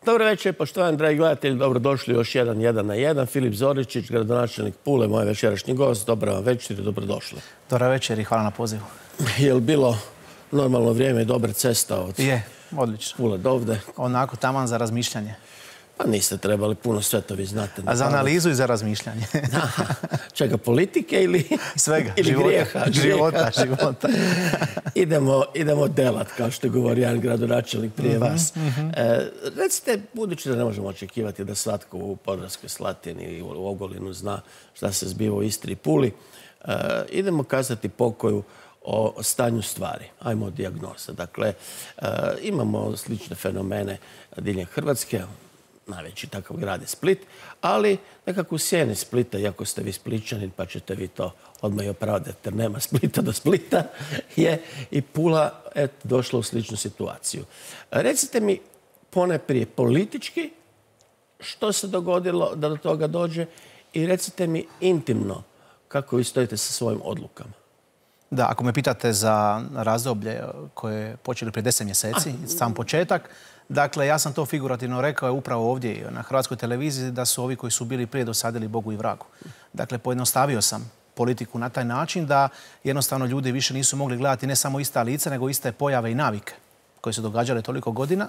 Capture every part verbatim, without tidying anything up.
Dobro večer, poštovani dragi gledatelji, dobrodošli u još jedan jedan na jedan. Filip Zoričić, gradonačelnik Pule, moj večerašnji gost. Dobro vam večer i dobrodošli. Dobro večer i hvala na pozivu. Je li bilo normalno vrijeme i dobra cesta od Je, odlično. Pule do ovde? Onako taman za razmišljanje. Pa niste trebali puno, sve to vi znate. A za analizu i za razmišljanje. Čega, politike ili svega, ili života, grijeha? života, života. idemo, idemo delat, kao što je govorio jedan gradonačelnik prije mm-hmm, vas. Mm-hmm. E, recite, budući da ne možemo očekivati da svatko u Podravskoj Slatini i u Ogulinu zna šta se zbiva u Istri i Puli, e, idemo kazati pokoju o stanju stvari. Ajmo od dijagnoza. Dakle, e, imamo slične fenomene diljem Hrvatske. Najveći takav grad je Split, ali nekako u sjeni Splita, iako ste vi Spličanin, pa ćete vi to odmah i opravdati, jer nema Splita do Splita, je i Pula et, došla u sličnu situaciju. Recite mi ponajprije politički što se dogodilo da do toga dođe i recite mi intimno kako vi stojite sa svojim odlukama. Da, ako me pitate za razdoblje koje je počeli prije deset mjeseci, A, sam početak, dakle, ja sam to figurativno rekao upravo ovdje na Hrvatskoj televiziji da su ovi koji su bili prije dosadili Bogu i vragu. Dakle, pojednostavio sam politiku na taj način da jednostavno ljudi više nisu mogli gledati ne samo ista lica, nego iste pojave i navike koje su događale toliko godina.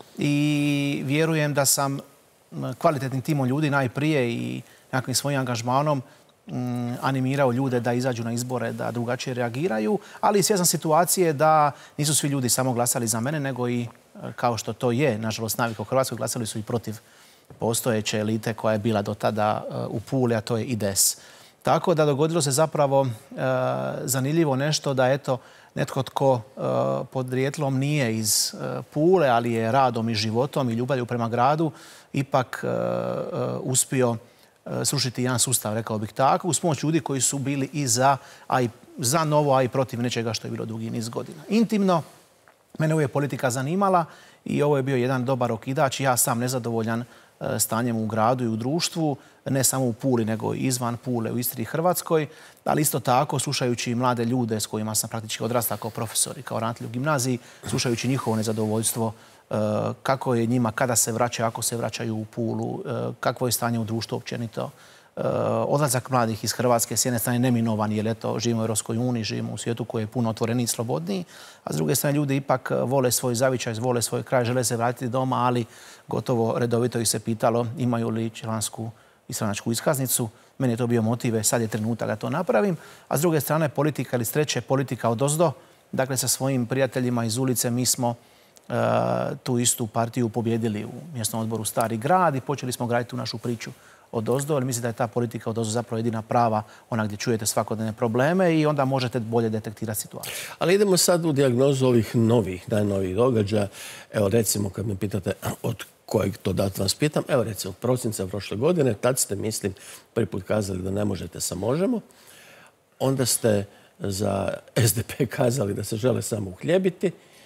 I vjerujem da sam kvalitetnim timom ljudi najprije i nekakvim svojim angažmanom animirao ljude da izađu na izbore, da drugačije reagiraju, ali i svjestan situacije da nisu svi ljudi samo glasali za mene, nego i, kao što to je, nažalost, navika u Hrvatskoj, glasali su i protiv postojeće elite koja je bila do tada u Puli, a to je I D S. Tako da dogodilo se zapravo e, zanimljivo nešto da, eto, netko tko e, podrijetlom nije iz e, Pule, ali je radom i životom i ljubavlju prema gradu, ipak e, e, uspio srušiti jedan sustav, rekao bih tako, uz pomoć ljudi koji su bili i za, a i za novo, a i protiv nečega što je bilo dugi niz godina. Intimno, mene uvijek politika zanimala i ovo je bio jedan dobar okidač. Ja sam nezadovoljan stanjem u gradu i u društvu, ne samo u Puli, nego i izvan Pule, u Istri i Hrvatskoj, ali isto tako, slušajući mlade ljude s kojima sam praktički odrastao kao profesor i kao ravnatelj u gimnaziji, slušajući njihovo nezadovoljstvo, kako je njima, kada se vraćaju, ako se vraćaju u Pulu, kakvo je stanje u društvu općenito. Odlazak mladih iz Hrvatske s jedne strane neminovan, jer eto, živimo u Europskoj uniji, živimo u svijetu koji je puno otvoreniji i slobodniji, a s druge strane ljudi ipak vole svoj zavičaj, vole svoj kraj, žele se vratiti doma, ali gotovo redovito ih se pitalo imaju li člansku i stranačku iskaznicu. Meni je to bio motiv, sad je trenutak da to napravim. A s druge strane politika ili s treće politika odozdo. Dakle, sa svojim prijateljima iz ulice mi smo Uh, tu istu partiju pobjedili u mjesnom odboru Stari grad i počeli smo graditi tu našu priču odozdo, ali mislim da je ta politika odozdo zapravo jedina prava, ona gdje čujete svakodnevne probleme i onda možete bolje detektirati situaciju. Ali idemo sad u dijagnozu ovih novih, najnovijih događaja. Evo recimo kad me pitate od kojeg to data vas pitam, evo recimo od prosinca prošle godine, tad ste, mislim, prvi put kazali da ne možete sa Možemo, onda ste za S D P kazali da se žele samo uhljebiti,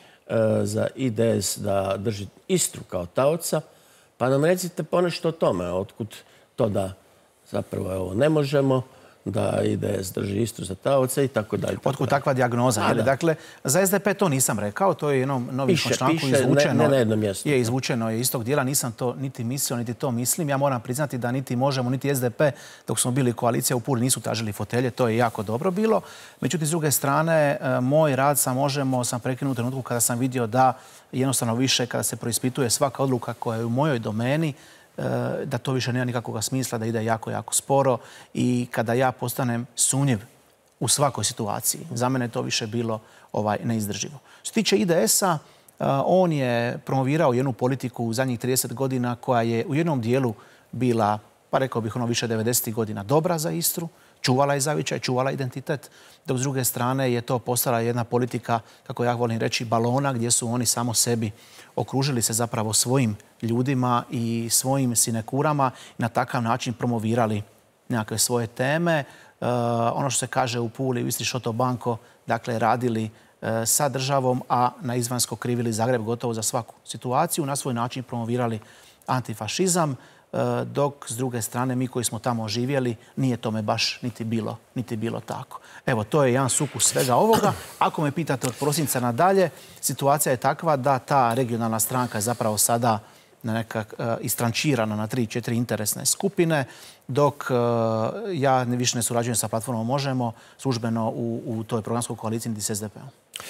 za I D S da drži Istru kao taoca. Pa nam recite ponešto o tome, otkud to da zapravo ovo ne možemo, da I D S drži Istru za taoca i tako dalje. Otkud takva dijagnoza? A, dakle, za S D P to nisam rekao, to je jednom novinskom članku piše, izvučeno. Ne, ne na jednom mjestu. Je izvučeno je iz tog dijela, nisam to niti mislio, niti to mislim. Ja moram priznati da niti Možemo, niti S D P, dok smo bili koalicija u Puli, nisu tražili fotelje, to je jako dobro bilo. Međutim, s druge strane, moj rad sa Možemo sam prekinuo u trenutku kada sam vidio da jednostavno više, kada se proispituje svaka odluka koja je u mojoj domeni, da to više nema nikakvog smisla, da ide jako, jako sporo i kada ja postanem sumnjiv u svakoj situaciji. Za mene je to više bilo ovaj, neizdrživo. Što se tiče I D S-a, on je promovirao jednu politiku u zadnjih trideset godina koja je u jednom dijelu bila, pa rekao bih ono više devedesetih godina, dobra za Istru, čuvala je zavičaj, čuvala identitet, dok s druge strane je to postala jedna politika, kako ja volim reći, balona, gdje su oni samo sebi okružili se zapravo svojim ljudima i svojim sinekurama i na takav način promovirali nekakve svoje teme. Uh, ono što se kaže u Puli, u Istri šoto banko, dakle radili uh, sa državom, a na izvansko krivili Zagreb gotovo za svaku situaciju, na svoj način promovirali antifašizam, dok s druge strane mi koji smo tamo živjeli nije tome baš niti bilo, niti bilo tako. Evo, to je jedan sukus svega ovoga. Ako me pitate od prosinca nadalje, situacija je takva da ta regionalna stranka je zapravo sada neka istrančirana na tri, četiri interesne skupine, dok ja više ne surađujem sa platformom Možemo službeno u, u toj programskoj koaliciji niti s es de pe om.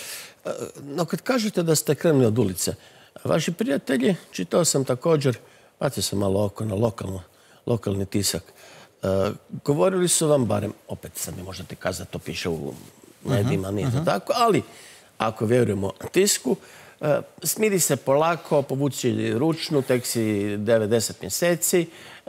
No, kad kažete da ste krenuli od ulice, vaši prijatelji, čitao sam također, bacio sam malo oko na lokalno, lokalni tisak, uh, govorili su vam, barem, opet sam mi možete kazati, to piše u medijima, nije to tako, ali ako vjerujemo tisku, uh, smiri se polako, povući ručnu, tek si devet do deset mjeseci, uh,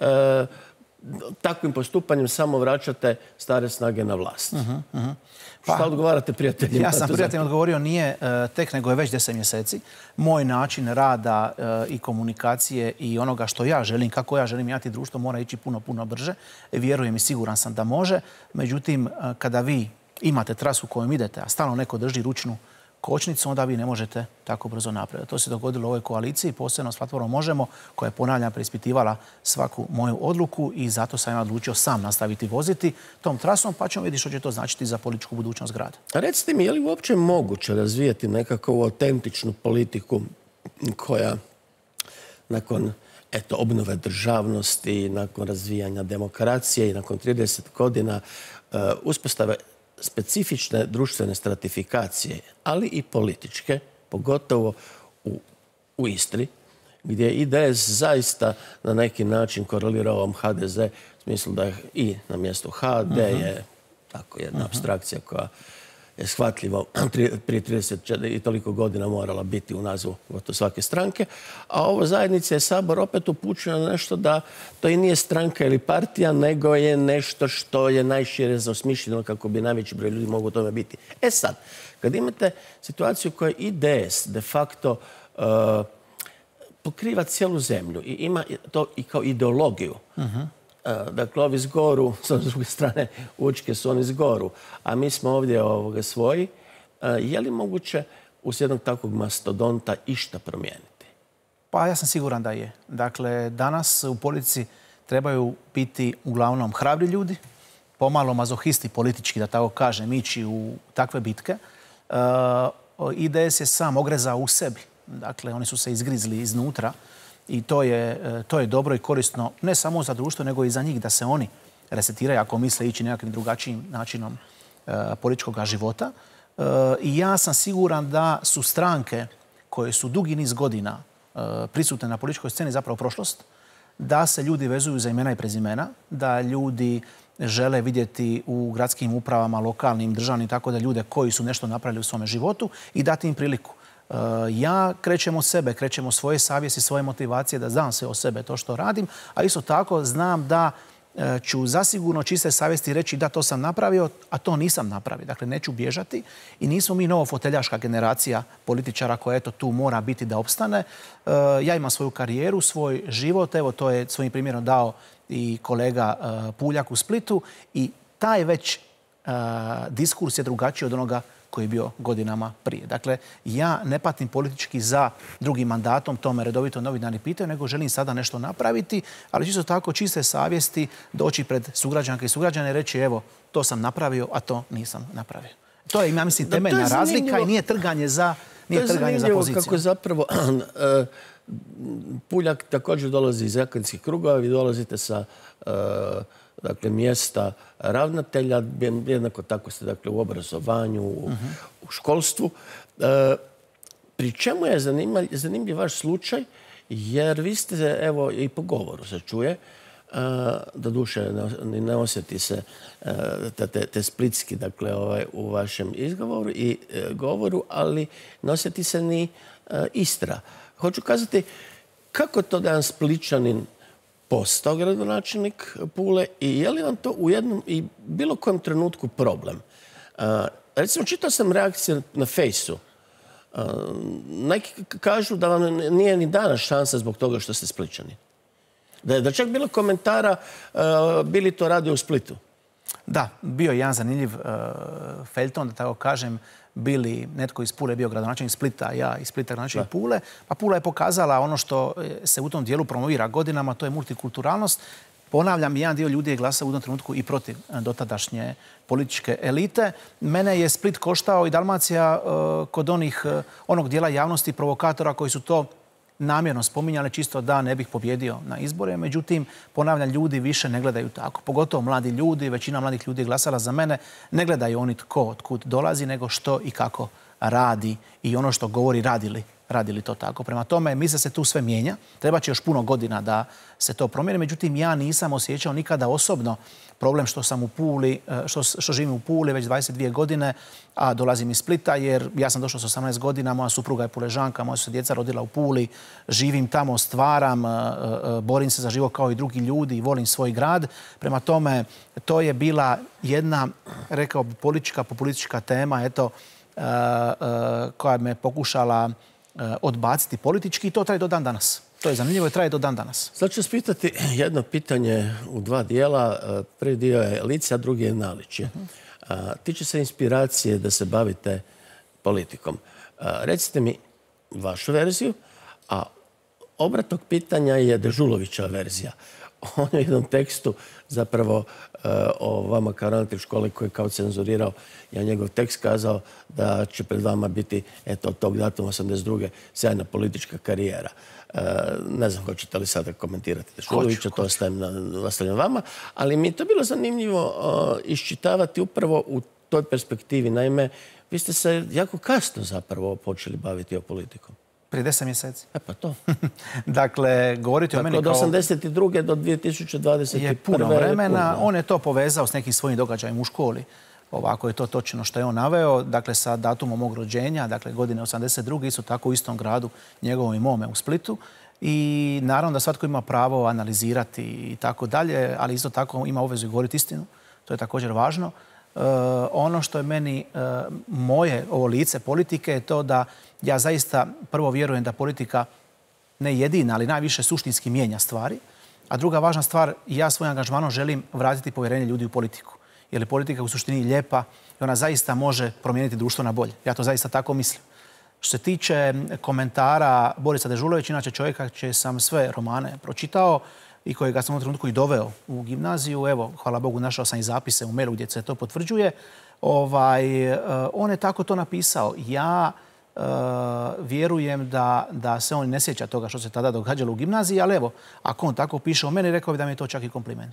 takvim postupanjem samo vraćate stare snage na vlast. Uh -huh, uh -huh. Pa, šta odgovarate prijateljima? Ja sam prijateljima odgovorio nije uh, tek, nego je već deset mjeseci. Moj način rada uh, i komunikacije i onoga što ja želim, kako ja želim mijenjati društvo, mora ići puno, puno brže. Vjerujem i siguran sam da može. Međutim, uh, kada vi imate trasu kojom idete, a stalno neko drži ručnu kočnicu, onda vi ne možete tako brzo napredati. To se dogodilo u ovoj koaliciji, posebno s platformom Možemo, koja je, ponavljam, preispitivala svaku moju odluku i zato sam ja odlučio sam nastaviti voziti tom trasom, pa ćemo vidjeti što će to značiti za političku budućnost grada. A recite mi, je li uopće moguće razvijati nekakvu autentičnu politiku koja nakon eto, obnove državnosti, nakon razvijanja demokracije i nakon trideset godina uh, uspostave specifične društvene stratifikacije, ali i političke, pogotovo u, u Istri, gdje je i de es zaista na neki način korelirao ovom ha de ze, u smislu da je i na mjestu ha de je tako jedna apstrakcija koja je shvatljivo prije trideset i toliko godina morala biti u nazivu gotovo svake stranke, a ovo zajednice je Sabor opet upućuje na nešto da to i nije stranka ili partija, nego je nešto što je najšire zaosmišljeno kako bi najveći broj ljudi mogao u tome biti. E sad, kad imate situaciju koja i de es de facto uh, pokriva cijelu zemlju i ima to i kao ideologiju, uh-huh. Dakle, ovi zgoru, s druge strane, Učke su oni zgoru, a mi smo ovdje ovoga svoji. Je li moguće uz jednog takvog mastodonta išta promijeniti? Pa ja sam siguran da je. Dakle, danas u politici trebaju biti uglavnom hrabri ljudi, pomalo mazohisti politički, da tako kažem, ići u takve bitke. i de es je sam ogrezao u sebi. Dakle, oni su se izgrizli iznutra. I to je, to je dobro i korisno ne samo za društvo, nego i za njih da se oni resetiraju ako misle ići nekakvim drugačijim načinom e, političkog života. E, I ja sam siguran da su stranke koje su dugi niz godina e, prisutne na političkoj sceni zapravo prošlost, da se ljudi vezuju za imena i prezimena, da ljudi žele vidjeti u gradskim upravama, lokalnim, državnim, tako da ljude koji su nešto napravili u svome životu i dati im priliku. Ja krećem od sebe, krećem od svoje savjesti, svoje motivacije da znam sve o sebe to što radim, a isto tako znam da ću zasigurno čiste savjesti reći da to sam napravio, a to nisam napravio. Dakle, neću bježati i nismo mi novofoteljaška generacija političara koja eto tu mora biti da opstane. Ja imam svoju karijeru, svoj život, evo to je svojim primjerom dao i kolega Puljak u Splitu i taj već diskurs je drugačiji od onoga koji je bio godinama prije. Dakle, ja ne patim politički za drugim mandatom, to me redovito novinari pitaju, nego želim sada nešto napraviti, ali isto tako čiste savjesti doći pred sugrađanke i sugrađane i reći evo, to sam napravio, a to nisam napravio. To je, ja mislim, temeljna razlika i nije trganje za, nije trganje za poziciju. Kako zapravo Puljak također dolazi iz akademskih krugova, vi dolazite sa dakle, mjesta ravnatelja, jednako tako ste dakle, u obrazovanju, u, uh-huh. u školstvu. E, pri čemu je zanimljiv, zanimljiv vaš slučaj, jer vi ste, evo, i po govoru se čuje, e, da duše ne, ne osjeti se e, te, te splitski dakle, ovaj, u vašem izgovoru i e, govoru, ali ne osjeti se ni e, Istra. Hoću kazati, kako to da jedan Spličanin postao gradonačelnik Pule i je li vam to u jednom i bilo kojem trenutku problem? Uh, recimo, čitao sam reakcije na Fejsu. Uh, neki kažu da vam nije ni dana šansa zbog toga što ste Spličani. Da je da čak bilo komentara uh, bili to radi u Splitu. Da, bio je jedan zanimljiv uh, feljton, da tako kažem, bili netko iz Pule bio gradonačelnik Splita, ja iz Splita gradonačelnik Pule. Pa Pula je pokazala ono što se u tom dijelu promovira godinama, to je multikulturalnost. Ponavljam, jedan dio ljudi je glasao u tom trenutku i protiv dotadašnje političke elite. Mene je Split koštao i Dalmacija uh, kod onih, uh, onog dijela javnosti provokatora koji su to namjerno spominjali čisto da ne bih pobjedio na izbore. Međutim, ponavljam, ljudi više ne gledaju tako. Pogotovo mladi ljudi, većina mladih ljudi je glasala za mene. Ne gledaju oni tko od kud dolazi, nego što i kako radi i ono što govori radili. Radili to tako. Prema tome, misle da se tu sve mijenja. Treba će još puno godina da se to promijeni. Međutim, ja nisam osjećao nikada osobno problem što sam u Puli, što, što živim u Puli već dvadeset dvije godine, a dolazim iz Splita jer ja sam došao s osamnaest godina, moja supruga je Puležanka, moja su se djeca rodila u Puli, živim tamo, stvaram, borim se za život kao i drugi ljudi i volim svoj grad. Prema tome, to je bila jedna, rekao bi, politička, populistička tema, eto, koja me pokušala odbaciti politički i to traje do dan danas. To je zanimljivo i traje do dan danas. Sad ću spitati jedno pitanje u dva dijela. Prvi dio je lice, a drugi je naličje. Uh-huh. Tiče se inspiracije da se bavite politikom. Recite mi vašu verziju, a obrat tog pitanja je Dežulovićeva verzija. On je u jednom tekstu zapravo o vama kao ravnatelj škole koji je kao cenzurirao, ja njegov tekst kazao da će pred vama biti, eto, od tog datuma osamdeset druge sjajna politička karijera. Ne znam hoćete li sada komentirati Dežulovića, to ostavljam vama, ali mi je to bilo zanimljivo iščitavati upravo u toj perspektivi. Naime, vi ste se jako kasno zapravo počeli baviti o politikom. Prije deset mjeseci. E pa to. Dakle, govoriti o meni kao... Od osamdeset druge do dvije tisuće dvadeset prve. Je puno vremena. On je to povezao s nekim svojim događajima u školi. Ovako je to točno što je on naveo. Dakle, sa datumom mog rođenja, dakle, godine osamdeset druge, isto tako u istom gradu, njegovom i mome u Splitu. I naravno da svatko ima pravo analizirati i tako dalje, ali isto tako ima obvezu i govoriti istinu. To je također važno. Uh, ono što je meni uh, moje ovo lice politike je to da ja zaista prvo vjerujem da politika ne jedina, ali najviše suštinski mijenja stvari. A druga važna stvar, ja svojim angažmanom želim vratiti povjerenje ljudi u politiku. Jer je politika u suštini lijepa i ona zaista može promijeniti društvo na bolje. Ja to zaista tako mislim. Što se tiče komentara Borisa Dežulovića, inače čovjeka čije sam sve romane pročitao i kojega sam u trenutku i doveo u gimnaziju. Evo, hvala Bogu, našao sam i zapise u mailu gdje se to potvrđuje. Ovaj, on je tako to napisao. Ja uh, vjerujem da, da se on ne sjeća toga što se tada događalo u gimnaziji, ali evo, ako on tako piše o meni, rekao bi da mi je to čak i kompliment.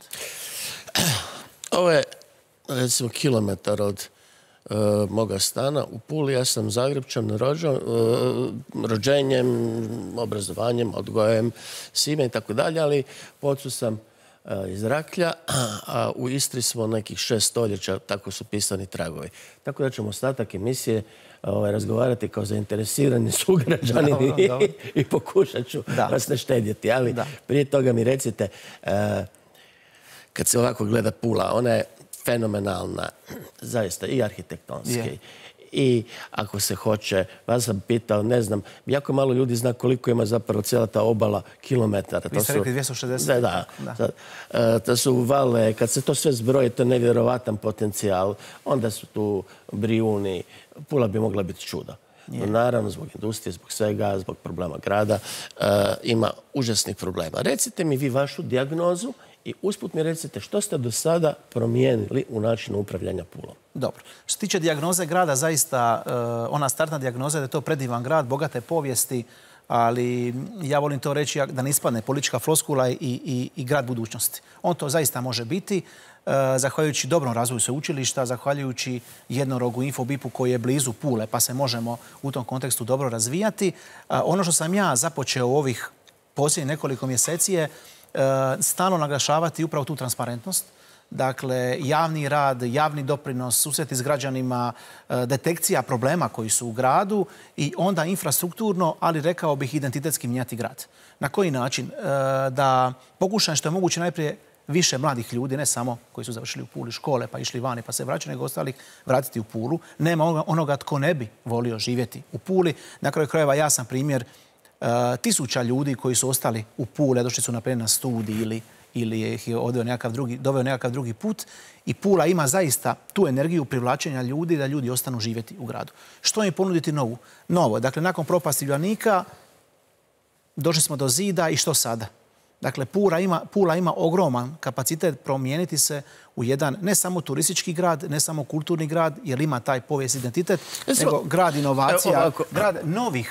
Ovo je, recimo, kilometar od uh, moga stana u Puli. Ja sam Zagrebčan rođen, uh, rođenjem, obrazovanjem, odgojem, svime i tako dalje, ali po ocu sam uh, iz Raklja, a u Istri smo nekih šest stoljeća, tako su pisani tragovi. Tako da ćemo ostatak emisije ovaj, razgovarati kao zainteresirani sugrađani dobro, i, dobro. i pokušat ću da. vas ne štedjeti. Ali da. prije toga mi recite, uh, kad se ovako gleda Pula, ona je fenomenalna, zaista, i arhitektonski. Yeah. I ako se hoće, vas sam pitao, ne znam, jako malo ljudi zna koliko ima zapravo cijela ta obala kilometara. Vi ste rekli dvjesto šezdeset. Da, da. da. Sad, uh, to su vale, kad se to sve zbroji, to je nevjerovatan potencijal. Onda su tu Brijuni. Pula bi mogla biti čudo. Yeah. Naravno, zbog industrije, zbog svega, zbog problema grada, uh, ima užasnih problema. Recite mi vi vašu dijagnozu i usput mi recite što ste do sada promijenili u načinu upravljanja Pulom. Dobro. Što se tiče dijagnoze grada, zaista ona startna dijagnoza je da je to predivan grad, bogate povijesti, ali ja volim to reći da ne ispadne politička floskula i, i, i grad budućnosti. On to zaista može biti, zahvaljujući dobrom razvoju sveučilišta, zahvaljujući jednorogu Infobipu koji je blizu Pule, pa se možemo u tom kontekstu dobro razvijati. Ono što sam ja započeo u ovih posljednjih nekoliko mjeseci je stalno naglašavati upravo tu transparentnost. Dakle, javni rad, javni doprinos, susreti s građanima, detekcija problema koji su u gradu i onda infrastrukturno, ali rekao bih identitetski mijenjati grad. Na koji način? Da pokušam što je moguće najprije više mladih ljudi, ne samo koji su završili u Puli škole pa išli vani pa se vraćaju, nego ostalih vratiti u Pulu. Nema onoga tko ne bi volio živjeti u Puli. Na kraju krajeva ja sam primjer Uh, tisuća ljudi koji su ostali u Puli, došli su naprijed na studij ili, ili ih je odveo nekakav drugi, doveo nekakav drugi put. I Pula ima zaista tu energiju privlačenja ljudi da ljudi ostanu živjeti u gradu. Što im ponuditi novu? Novo. Dakle, nakon propasti Uljanika došli smo do zida i što sada? Dakle, Pula ima, Pula ima ogroman kapacitet promijeniti se u jedan ne samo turistički grad, ne samo kulturni grad, jer ima taj povijest identitet, nego grad inovacija, grad novih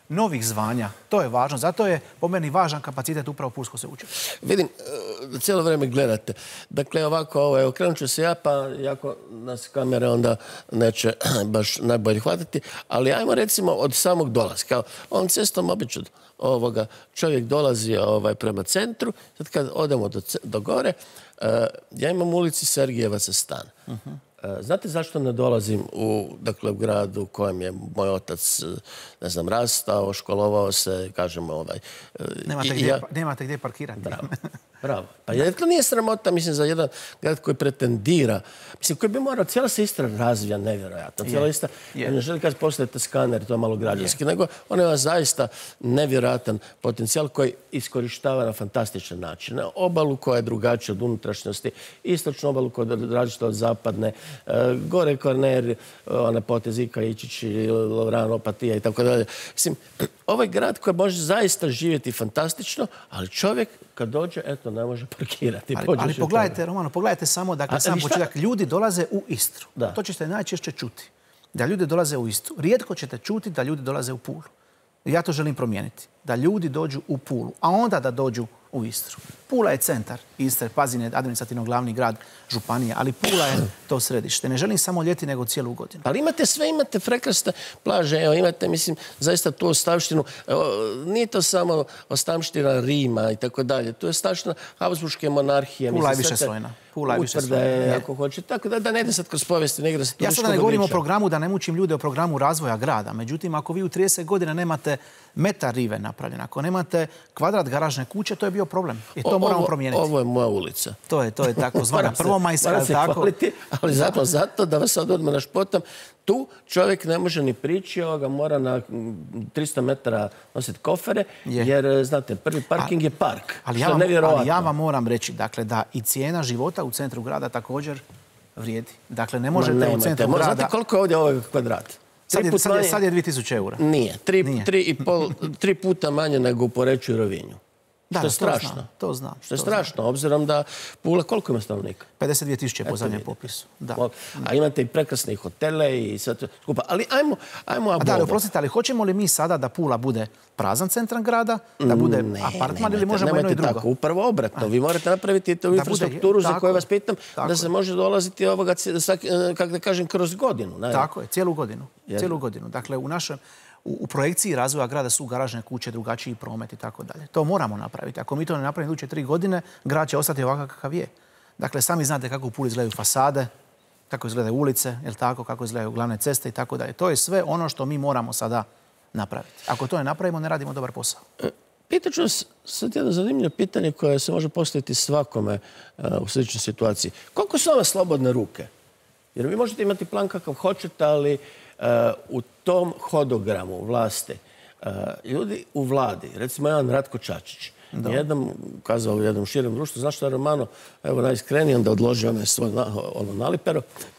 novih zvanja. To je važno. Zato je po meni važan kapacitet upravo Pulskog sveučilišta. Vidim, cijelo vrijeme gledate. Dakle, ovako, ovo, okrenut ću se ja, pa jako nas kamere onda neće baš najbolje hvatiti. Ali ajmo recimo od samog dolaska. Ovom cestom obično ovoga čovjek dolazi ovaj, prema centru. Sad kad odemo do, do gore, uh, ja imam u ulici Sergijevaca stan. Uh-huh. Znate zašto ne dolazim u, dakle, u gradu u kojem je moj otac, ne znam, rastao, školovao se, kažemo, ovaj... Nemate, gdje, ja... nemate gdje parkirati. Bravo, bravo. Pa jer to nije sramota, mislim, za jedan grad koji pretendira, mislim, koji bi morao, cijela se Istra razvija nevjerojatno. Cijela Istra, ja ne želim kad postavite skaner, to je malo građanski, je. nego on ima zaista nevjerojatan potencijal koji iskorištava na fantastičan način. Na obalu koja je drugačija od unutrašnjosti, istočnu obalu koja je različita od zapadne, gore Kvarner, one potez Ika, Ičić, Lovran, Opatija i tako dalje. Mislim, ovaj grad koji može zaista živjeti fantastično, ali čovjek kad dođe, eto, ne može parkirati. Ali, ali pogledajte, Romano, pogledajte samo, dakle, sam početak, ljudi dolaze u Istru. Da. To ćete najčešće čuti. Da ljudi dolaze u Istru. Rijetko ćete čuti da ljudi dolaze u Pulu. Ja to želim promijeniti. Da ljudi dođu u Pulu, a onda da dođu u Istru. Pula je centar Istre, Pazin je administrativno glavni grad županije, ali Pula je to središte. Ne želim samo ljeti, nego cijelu godinu. Ali imate sve, imate prekrasne plaže, evo, imate, mislim, zaista tu ostavštinu. Evo, nije to samo ostavština Rima i tako dalje. To je ostavština Habsburške monarhije. Pula je više slojna. Pula je više slojna. Ako hoće. Tako da, da ne ide sad kroz povijesti, ne igra se ja sada ne govorim o programu, da ne mučim ljude o programu razvoja grada. Međutim, ako vi u trideset godina nemate metar rive napravljen, ako nemate kvadrat garažne kuće, to je bio problem. I to o, moramo ovo, promijeniti. Ovo je moja ulica. To je, to je tako zvana prvomajska. Moram se tako... hvaliti, ali zato, zato da vas sad odmah našpotam, tu čovjek ne može ni prići, ga mora na tristo metara nositi kofere, je. jer, znate, prvi parking A, je park. Ali ja, vam, ali ja vam moram reći, dakle, da i cijena života u centru grada također vrijedi. Dakle, ne možete Ma, u centru grada... Znate koliko je ovdje ovaj kvadrat? Sad je, sad, je, sad je dvije tisuće eura. Nije. Tri, Nije. Tri, i pol, tri puta manje nego u Poreču i Rovinju. Da, što je strašno. Znam, to znam. Što je strašno, znam. Obzirom da Pula, koliko ima stanovnika? pedeset dvije tisuće po zadnjem popisu. Da. A imate i prekrasne hotele i sve to skupa. Ali ajmo, ajmo A da, oprostite, ali hoćemo li mi sada da Pula bude prazan centran grada, da bude ne, apartman nemojte, ili možemo jedno i drugo? Tako, upravo obratno. Vi morate napraviti tu infrastrukturu bude, za tako, koju vas pitam tako, da se može dolaziti ovoga, kako da kažem, kroz godinu. Ne? Tako je, cijelu godinu. Jer... Cijelu godinu. Dakle, u našem U, u projekciji razvoja grada su garažne kuće, drugačiji promet i tako dalje. To moramo napraviti. Ako mi to ne napravimo iduće tri godine, grad će ostati ovakav kakav je. Dakle, sami znate kako u Puli izgledaju fasade, kako izgledaju ulice, jel tako, kako izgledaju glavne ceste i tako dalje. To je sve ono što mi moramo sada napraviti. Ako to ne napravimo, ne radimo dobar posao. Pitaću vas sad jedno zanimljivo pitanje koje se može postaviti svakome uh, u sličnoj situaciji. Koliko su ove slobodne ruke? Jer vi možete imati plan kakav hoćete, ali Uh, u tom hodogramu vlasti, uh, ljudi u vladi, recimo jedan Ratko Čačić, jednom kazao u jednom širem društvu, znaš što je Romano, evo najiskreniji, onda odložio onaj svoj na, ono nalipero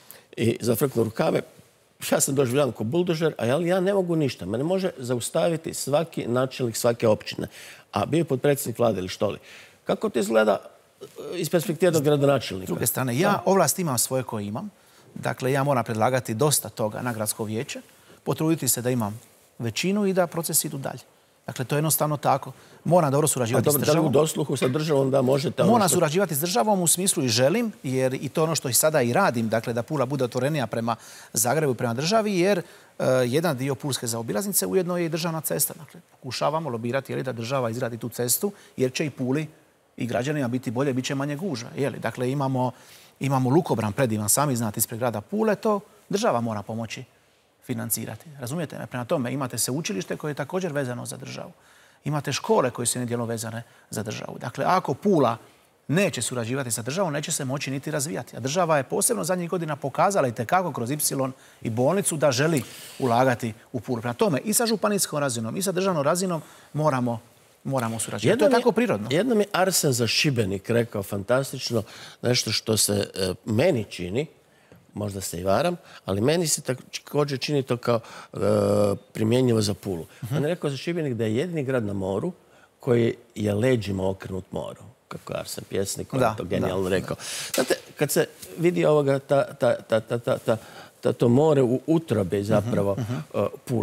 i zafrknuo rukave. Ja sam doživljavan ko buldožer, a ja, ja ne mogu ništa. Mene može zaustaviti svaki načelnik svake općine, a bio je potpredsjednik vlade ili što li. Kako to izgleda iz perspektive jednog gradonačelnika? S druge strane, ja ovlast imam svoje koje imam. Dakle, ja moram predlagati dosta toga na gradsko vijeće, potruditi se da imam većinu i da procesi idu dalje. Dakle, to je jednostavno tako. Moram dobro surađivati dobro, s državom. Da li u dosluhu sa državom da možete... Moram što... surađivati s državom u smislu i želim, jer i to ono što i sada i radim, dakle, da Pula bude otvorenija prema Zagrebu i prema državi, jer uh, jedan dio Pulske zaobilaznice ujedno je i državna cesta. Dakle, pokušavamo lobirati jeli, da država izradi tu cestu, jer će i Puli i građanima biti bolje, bit će manje gužva. Jeli? Dakle, imamo... Imamo lukobran predivan, sami znate, ispred grada Pule, to država mora pomoći financirati. Razumijete me? Prema tome, imate sveučilište koje je također vezano za državu. Imate škole koje su nedjelom vezane za državu. Dakle, ako Pula neće surađivati sa državom, neće se moći niti razvijati. A država je posebno zadnjih godina pokazala i tekako kroz Ipsilon i bolnicu da želi ulagati u Pulu. Prema tome, i sa županijskom razinom, i sa državnom razinom moramo moramo surađivati. To je tako prirodno. Jednom je Arsen za Šibenik rekao fantastično nešto što se e, meni čini, možda se i varam, ali meni se također čini to kao e, primjenjivo za Pulu. Uh-huh. On je rekao za Šibenik da je jedini grad na moru koji je leđima okrenut moru. Kako je Arsen pjesnik, on je to genijalno da, rekao. Da. Znate, kad se vidi ovoga, ta, ta, ta, ta, ta, ta, ta, to more u utrobi zapravo uh-huh, uh-huh. Pule,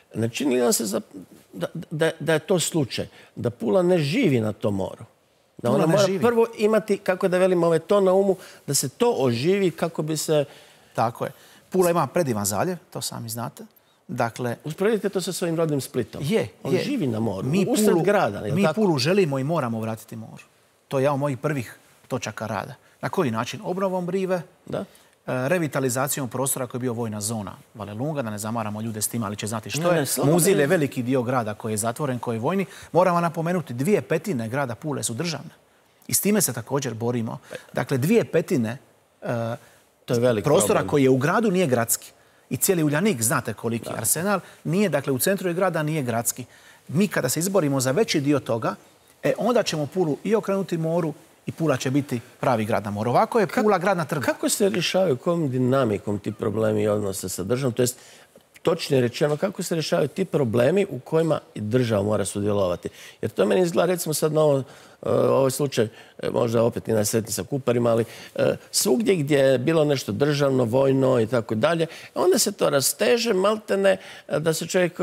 Ne čini li se za, da, da, da je to slučaj? Da Pula ne živi na tom moru? Da ona mora živi. Prvo imati, kako da velimo, ovaj to na umu, da se to oživi kako bi se... Tako je. Pula ima predivan zaljev, to sami znate. Dakle, usporedite to sa svojim rodnim Splitom. Je, On je. živi na moru, mi usred Pulu, grada. Mi tako? Pulu želimo i moramo vratiti moru. To je jedan od mojih prvih točaka rada. Na koji način? Obnovom Brive, da. Revitalizacijom prostora koji je bio vojna zona Valelunga, da ne zamaramo ljude s tim, ali će znati što ne, je. ne, Muzil je veliki dio grada koji je zatvoren, koji je vojni. Moramo napomenuti, dvije petine grada Pule su državne. I s time se također borimo. Dakle, dvije petine uh, to je velik prostora problem. Koji je u gradu nije gradski. I cijeli Uljanik, znate koliki je arsenal, nije, dakle, u centru grada nije gradski. Mi kada se izborimo za veći dio toga, e, onda ćemo Pulu i okrenuti moru i Pula će biti pravi grad na moru. Ovako je Pula grad na trgu. Kako se rješavaju, kojom dinamikom ti problemi i odnose sa državom? To jest, točnije rečeno, kako se rješavaju ti problemi u kojima i država mora sudjelovati? Jer to meni izgleda, recimo sad na ovo, ovaj slučaj, možda opet i najsretniji sa Kuparima, ali svugdje gdje je bilo nešto državno, vojno i tako dalje, onda se to rasteže, maltene, da se čovjek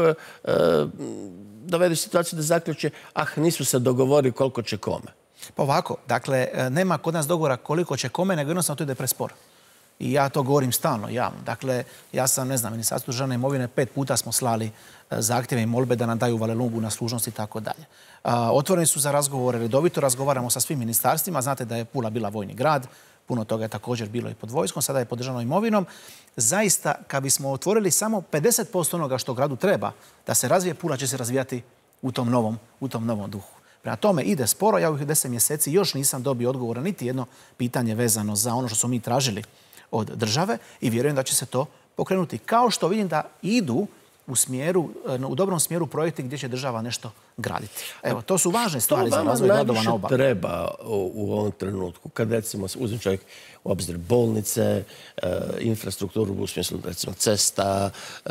dovede u situaciju da zaključe, ah, nisu se dogovorili koliko će kome. Pa ovako, dakle, nema kod nas dogovora koliko će kome, nego jednostavno to ide presporo. I ja to govorim stalno, javno. Dakle, ja sam, ne znam, Ministarstvo državne imovine, pet puta smo slali zahtjeve i molbe da nam daju Valelungu na služnost i tako dalje. Otvoreni su za razgovore, redovito razgovaramo sa svim ministarstvima. Znate da je Pula bila vojni grad, puno toga je također bilo i pod vojskom, sada je pod državnom imovinom. Zaista, kad bismo otvorili samo pedeset posto onoga što gradu treba da se razvije, Pula će se razvijati u tom novom, u tom novom duhu. Prema tome ide sporo, ja u ovih deset mjeseci još nisam dobio odgovora niti jedno pitanje vezano za ono što smo mi tražili od države i vjerujem da će se to pokrenuti. Kao što vidim da idu u smjeru, u dobrom smjeru projekti gdje će država nešto graditi. Evo, to su važne stvari za razvoj gradova na obali. To treba u ovom trenutku, kad recimo uzme čovjek u obzir bolnice, infrastrukturu u smislu recimo cesta.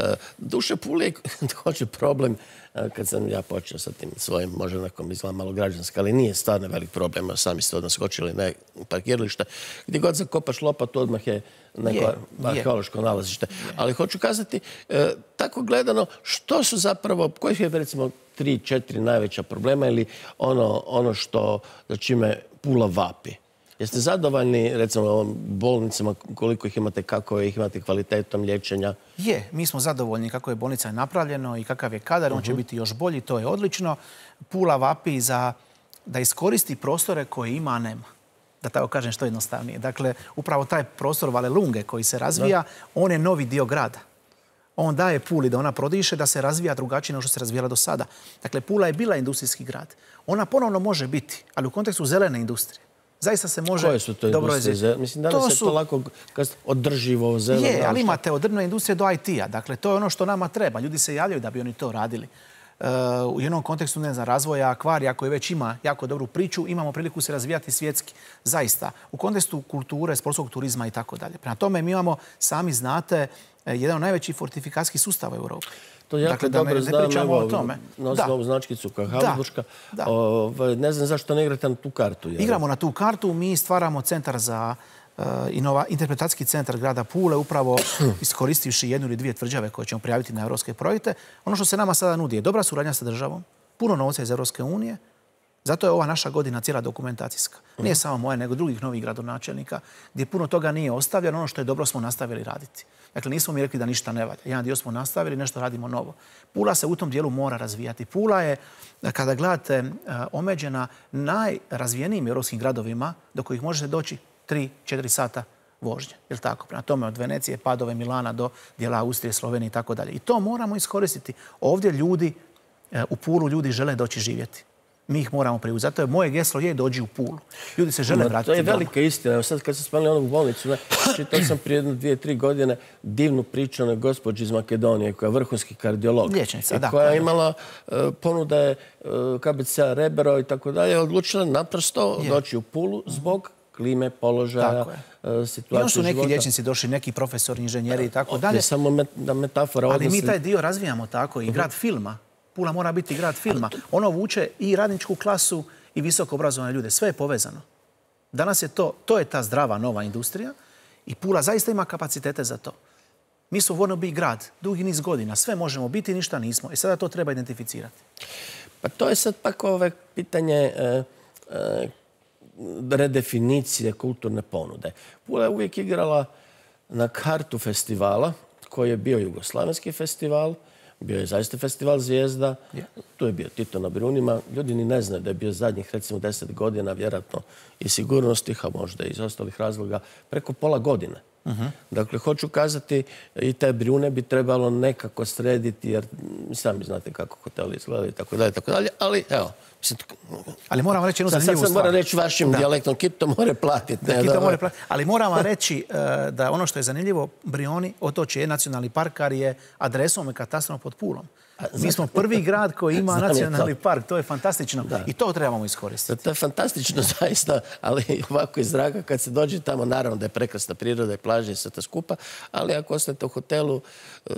Duše Pule je također problem kad sam ja počeo sa tim svojim, možda nekom izgleda malo građanska, ali nije stvarno velik problem. Sami ste odmah skočili na parkiralište. Gdje god zakopaš lopatu, odmah je neko arheološko nalazište. Ali hoću kazati, tako gledano, što su zapravo, koji je recimo tri, četiri najveća problema ili ono, ono što, za čime Pula vapi? Jeste zadovoljni, recimo, bolnicama, koliko ih imate, kako ih imate, kvalitetom liječenja? Je, mi smo zadovoljni kako je bolnica napravljeno i kakav je kadar, on će biti još bolji, to je odlično. Pula vapi za da iskoristi prostore koje ima, a nema. Da tako kažem što jednostavnije. Dakle, upravo taj prostor Valelunge koji se razvija, on je novi dio grada. On daje Puli da ona prodiše, da se razvija drugačije nego što se razvijala do sada. Dakle, Pula je bila industrijski grad. Ona ponovno može biti, ali u kontekstu zelene industrije. Zaista se može... Koje su to industrije? Mislim, danas je to lako održivo, zeleno. Je, ali imate od drvne industrije do I T-a. Dakle, to je ono što nama treba. Ljudi se javljaju da bi oni to radili. U jednom kontekstu, ne znam, razvoja akvarija koji već ima jako dobru priču, imamo priliku se razvijati svjetski. Zaista. U kontekstu kulture, sportskog turizma i tako dalje. Prema tome, mi imamo, sami znate, jedan od najvećih fortifikacijskih sustava u Europi. To jako dobro znam, evo, nosim ovu značkicu kao Habsburška. Ne znam zašto ne igrate na tu kartu. Igramo na tu kartu, mi stvaramo centar za interpretacijski centar grada Pule, upravo iskoristivši jednu ili dvije tvrđave koje ćemo prijaviti na evropske projekte. Ono što se nama sada nudi je dobra suradnja sa državom, puno novca iz Evropske unije, zato je ova naša godina cijela dokumentacijska. Nije samo moja, nego drugih novih gradonačelnika, gdje puno toga nije ostavljeno, ono što je dobro smo nastavili raditi. Dakle, nismo mi rekli da ništa ne valja. Jedan dio smo nastavili, nešto radimo novo. Pula se u tom dijelu mora razvijati. Pula je, kada gledate, omeđena najrazvijenijim europskim gradovima do kojih možete doći tri četiri sata vožnje. Jel tako? Prema tome od Venecije, Padove, Milana do dijela Austrije, Slovenije i tako dalje. I to moramo iskoristiti. Ovdje ljudi, u Pulu ljudi žele doći živjeti. Mi ih moramo privući. Zato je moje geslo je dođi u Pulu. Ljudi se žele vratiti doma. To je velika istina. Evo sad kad sam spomenuli onu bolnicu, čitao sam prije jedno, dvije, tri godine divnu priču na gospođi iz Makedonije koja je vrhunski kardiolog. Liječnica, da. Koja je imala ponude K B C-a Rebero i tako dalje. Odlučila naprosto doći u Pulu zbog klime, položaja, situacije života. I su neki liječnici došli, neki profesori, inženjeri i tako dalje. Ne samo metafora. Ali mi taj dio razvijamo tako i grad filma. Pula mora biti grad filma. Ono vuče i radničku klasu i visoko obrazovane ljude. Sve je povezano. Danas je to, to je ta zdrava nova industrija i Pula zaista ima kapacitete za to. Mi smo wannabe grad, dugi niz godina. Sve možemo biti, ništa nismo. I sada to treba identificirati. Pa to je sad pak ove pitanje e, e, redefinicije kulturne ponude. Pula je uvijek igrala na kartu festivala, koji je bio jugoslavenski festival, bio je zaista festival Zvijezda, yeah. Tu je bio Tito na Brijunima. Ljudi ni ne znaju da je bio zadnjih, recimo, deset godina, vjerojatno i sigurnosnih, a možda i iz ostalih razloga, preko pola godine. Uh-huh. Dakle, hoću kazati, i te Brijune bi trebalo nekako srediti, jer sami znate kako hoteli izgledaju i tako dalje, tako dalje, ali evo. Mislim, ali moram reći jednu zanimljivu stvar. Sad sam moram reći vašim da. dijalektom, Kito more platiti. Da, Kito more platiti. Ali moram vam reći uh, da ono što je zanimljivo, Brijuni, otočje je nacionalni park, jer je adresom i katastrom pod Pulom. Mi smo prvi grad koji ima nacionalni park. To je fantastično. Da. I to trebamo iskoristiti. To je fantastično zaista, ali ovako iz zraka kad se dođe tamo, naravno da je prekrasna priroda i plaže i sve to skupa, ali ako ostanete u hotelu, uh,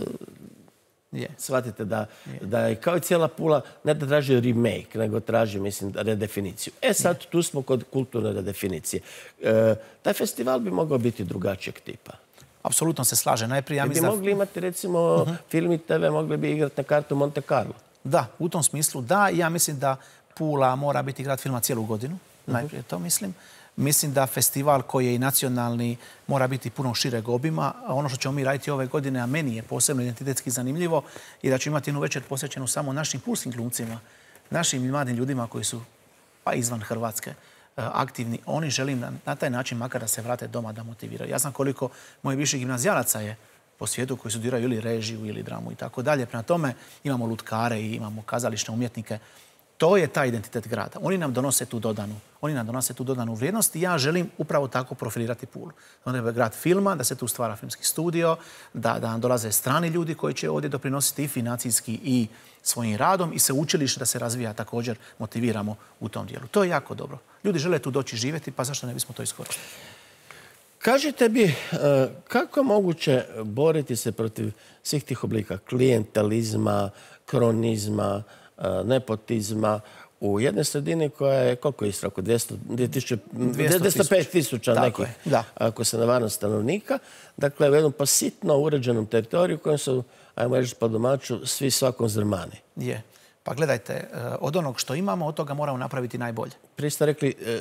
yeah. shvatite da, yeah. da je kao i cijela Pula ne da traži remake, nego traži, mislim, redefiniciju. E sad, yeah. tu smo kod kulturne redefinicije. E, taj festival bi mogao biti drugačijeg tipa. Apsolutno se slaže. Najprije, ja bi mislim... mogli imati, recimo, uh-huh. film i te ve, mogli bi igrati na kartu Monte Carlo. Da, u tom smislu da. Ja mislim da Pula mora biti grad filma cijelu godinu. Uh-huh. Najprije to mislim. Mislim da festival koji je i nacionalni mora biti puno šireg obima. Ono što ćemo mi raditi ove godine, a meni je posebno identitetski zanimljivo, je da ćemo imati jednu večer posvećenu samo našim pulskim glumcima, našim mladim ljudima koji su pa izvan Hrvatske aktivni. Oni želim na, na taj način makar da se vrate doma, da motiviraju. Ja znam koliko mojih viših gimnazijalaca je po svijetu koji studiraju ili režiju ili dramu i tako dalje. Prema tome imamo lutkare i imamo kazališne umjetnike. To je taj identitet grada. Oni nam donose tu dodanu, oni nam donose tu dodanu vrijednost i ja želim upravo tako profilirati Pulu. Onda je grad filma, da se tu stvara filmski studio, da, da nam dolaze strani ljudi koji će ovdje doprinositi i financijski i svojim radom i se učilište da se razvija također motiviramo u tom dijelu. To je jako dobro. Ljudi žele tu doći živjeti, pa zašto ne bismo to iskoristili? Kažite bi, kako je moguće boriti se protiv svih tih oblika klijentelizma, kronizma, nepotizma u jednoj sredini koja je, koliko je Istra, oko dvjesto, dvjesto pet tisuća nekih, ako se ne varam, stanovnika. Dakle, u jednom pa sitno uređenom teritoriju u kojem su, ajmo reći po domaću, svi svakom zrmani. Je. Pa gledajte, od onog što imamo, od toga moramo napraviti najbolje. Prije ste rekli e,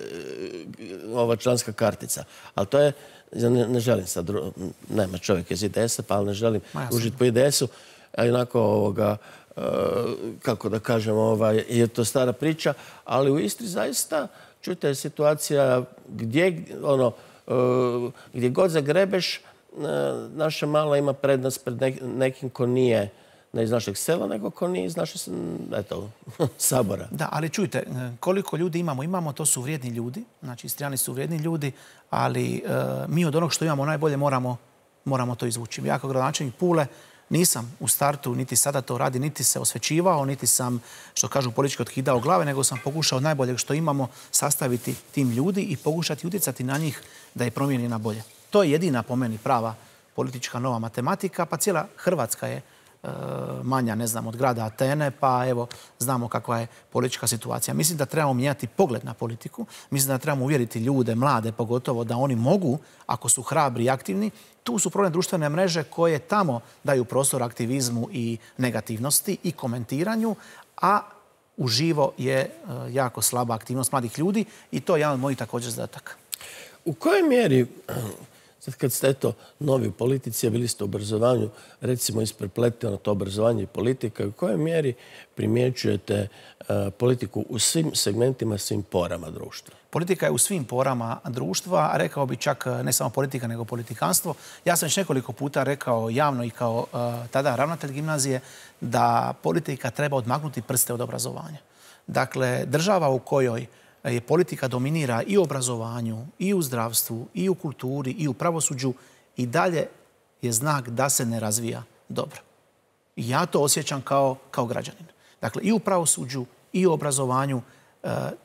ova članska kartica, ali to je, ja ne, ne želim sad, nema čovjek iz I D S-a, pa ali ne želim užiti po I D S-u, a onako ovoga, e, kako da kažem, ovaj, je to stara priča, ali u Istri zaista, čujte, je situacija gdje, ono, e, gdje god zagrebeš, e, naša mala ima prednost pred nekim ko nije ne iz našeg sela, nego ko nije iz naše, eto, sabora. Da, ali čujte, koliko ljudi imamo? Imamo, to su vrijedni ljudi, znači Istrijani su vrijedni ljudi, ali e, mi od onog što imamo najbolje moramo, moramo to izvući. Ja kao gradonačelnik Pule nisam u startu, niti sada to radi, niti se osvećivao, niti sam, što kažu, politički otkidao glave, nego sam pokušao najboljeg što imamo sastaviti tim ljudi i pokušati utjecati na njih da je promijeni na bolje. To je jedina po meni prava politička nova matematika, pa cijela Hrvatska je manja, ne znam, od grada Atene, pa evo, znamo kakva je politička situacija. Mislim da trebamo mijenjati pogled na politiku, mislim da trebamo uvjeriti ljude, mlade pogotovo, da oni mogu, ako su hrabri i aktivni, tu su problem društvene mreže koje tamo daju prostor aktivizmu i negativnosti i komentiranju, a uživo je jako slaba aktivnost mladih ljudi i to je jedan od mojih također zadataka. U kojoj mjeri, sad kad ste eto novi u politici, a bili ste u obrazovanju, recimo isprepleteno to obrazovanje i politika, u kojoj mjeri primjećujete uh, politiku u svim segmentima, svim porama društva? Politika je u svim porama društva, a rekao bi čak ne samo politika, nego politikanstvo. Ja sam već nekoliko puta rekao javno i kao uh, tada ravnatelj gimnazije da politika treba odmaknuti prste od obrazovanja. Dakle, država u kojoj je politika dominira i u obrazovanju, i u zdravstvu, i u kulturi, i u pravosuđu, i dalje je znak da se ne razvija dobro. I ja to osjećam kao, kao građanin. Dakle, i u pravosuđu, i u obrazovanju